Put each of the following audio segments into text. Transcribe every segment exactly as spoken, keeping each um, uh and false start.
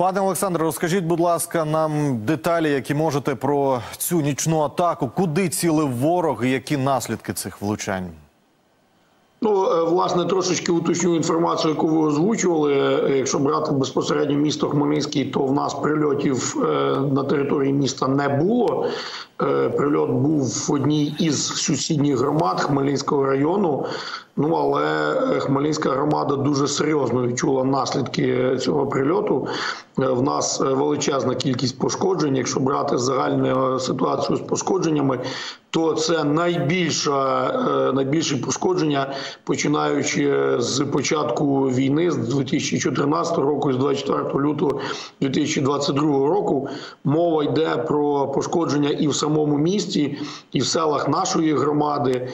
Пане Олександре, розкажіть, будь ласка, нам деталі, які можете про цю нічну атаку. Куди цілив ворог і які наслідки цих влучань? Ну, власне, трошечки уточню інформацію, яку ви озвучували. Якщо брати безпосередньо місто Хмельницький, то в нас прильотів на території міста не було. Прильот був в одній із сусідніх громад Хмельницького району. Ну, але Хмельницька громада дуже серйозно відчула наслідки цього прильоту. В нас величезна кількість пошкоджень. Якщо брати загальну ситуацію з пошкодженнями, то це найбільше, найбільше пошкодження, починаючи з початку війни, з дві тисячі чотирнадцятого року і з двадцять четвертого лютого дві тисячі двадцять другого року. Мова йде про пошкодження і в самому місті, і в селах нашої громади.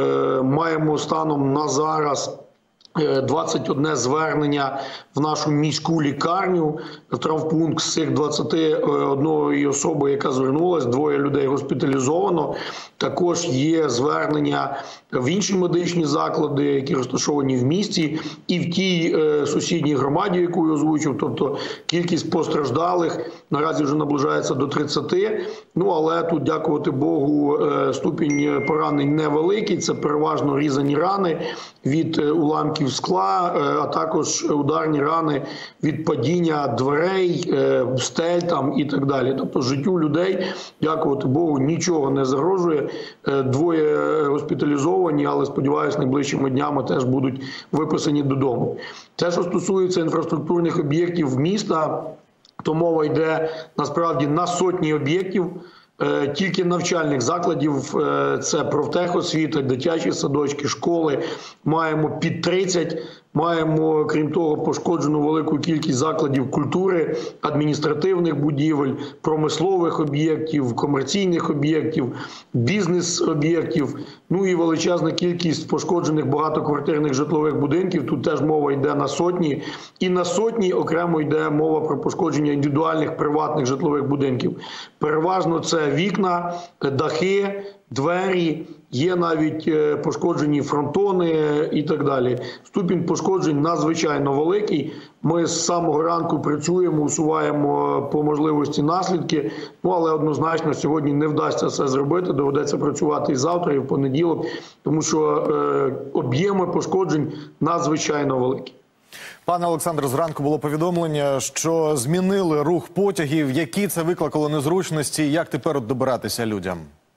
Маємо станом на зараз двадцять одне звернення в нашу міську лікарню, в травмпункт. З цих двадцяти однієї особи, яка звернулась, двоє людей госпіталізовано. Також є звернення в інші медичні заклади, які розташовані в місті, і в тій е, сусідній громаді, яку я озвучив. Тобто кількість постраждалих наразі вже наближається до тридцяти. Ну, але тут, дякувати Богу, е, ступінь поранень невеликий. Це переважно різані рани від е, уламків скла, е, а також ударні рани від падіння дверей, е, стель там і так далі. Тобто життю людей, дякувати Богу, нічого не загрожує. Двоє госпіталізовані, але, сподіваюся, найближчими днями теж будуть виписані додому. Те, що стосується інфраструктурних об'єктів міста, то мова йде насправді на сотні об'єктів. Тільки навчальних закладів, це профтехосвіта, дитячі садочки, школи, маємо під тридцять. Маємо, крім того, пошкоджену велику кількість закладів культури, адміністративних будівель, промислових об'єктів, комерційних об'єктів, бізнес-об'єктів, ну і величезна кількість пошкоджених багатоквартирних житлових будинків. Тут теж мова йде на сотні. І на сотні окремо йде мова про пошкодження індивідуальних приватних житлових будинків. Переважно це вікна, дахи, двері, є навіть пошкоджені фронтони і так далі. Ступінь пошкоджень надзвичайно великий. Ми з самого ранку працюємо, усуваємо по можливості наслідки, ну, але однозначно сьогодні не вдасться це зробити, доведеться працювати і завтра, і в понеділок, тому що е, об'єми пошкоджень надзвичайно великі. Пане Олександре, зранку було повідомлення, що змінили рух потягів. Які це викликало незручності і як тепер добиратися людям?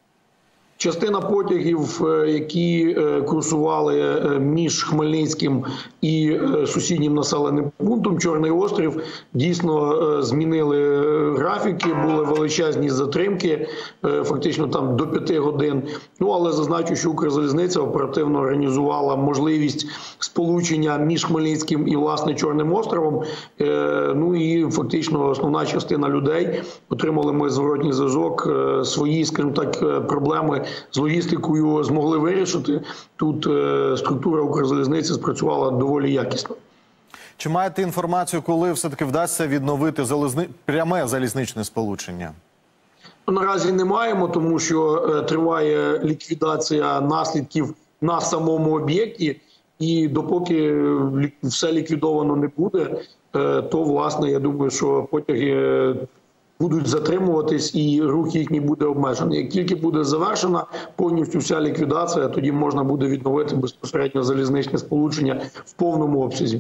Частина потягів, які курсували між Хмельницьким і сусіднім населеним пунктом Чорний острів, дійсно змінили графіки, були величезні затримки, фактично там до п'яти годин. Ну, але зазначу, що Укрзалізниця оперативно організувала можливість сполучення між Хмельницьким і, власне, Чорним островом. Ну і фактично основна частина людей, отримали ми зворотній зв'язок, свої, скажімо так, проблеми з логістикою змогли вирішити. Тут е, структура Укрзалізниці спрацювала доволі якісно. Чи маєте інформацію, коли все-таки вдасться відновити залізни... пряме залізничне сполучення? Наразі не маємо, тому що е, триває ліквідація наслідків на самому об'єкті. І допоки все ліквідовано не буде, е, то, власне, я думаю, що потяги будуть затримуватись і рух їхній буде обмежений. Як тільки буде завершена повністю вся ліквідація, тоді можна буде відновити безпосередньо залізничне сполучення в повному обсязі.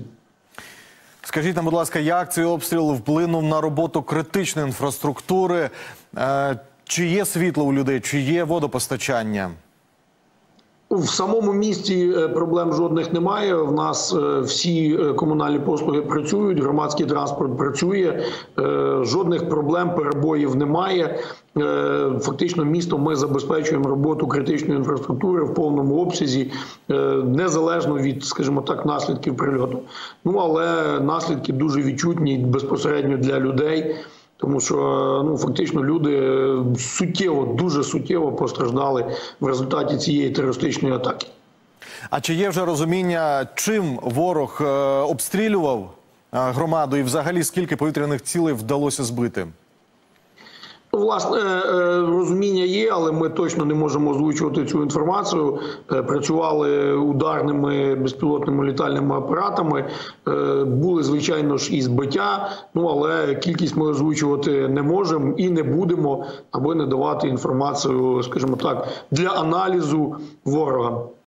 Скажіть нам, будь ласка, як цей обстріл вплинув на роботу критичної інфраструктури? Чи є світло у людей, чи є водопостачання? В самому місті проблем жодних немає. В нас всі комунальні послуги працюють, громадський транспорт працює, жодних проблем, перебоїв немає. Фактично місто ми забезпечуємо роботу критичної інфраструктури в повному обсязі, незалежно від, скажімо так, наслідків прильоту. Ну, але наслідки дуже відчутні безпосередньо для людей. Тому що, ну, фактично люди суттєво, дуже суттєво постраждали в результаті цієї терористичної атаки. А чи є вже розуміння, чим ворог е, обстрілював е, громаду і взагалі скільки повітряних цілей вдалося збити? Власне, розуміння є, але ми точно не можемо озвучувати цю інформацію. Працювали ударними безпілотними літальними апаратами, були, звичайно ж, і збиття, ну, але кількість ми озвучувати не можемо і не будемо, аби не давати інформацію, скажімо так, для аналізу ворогам.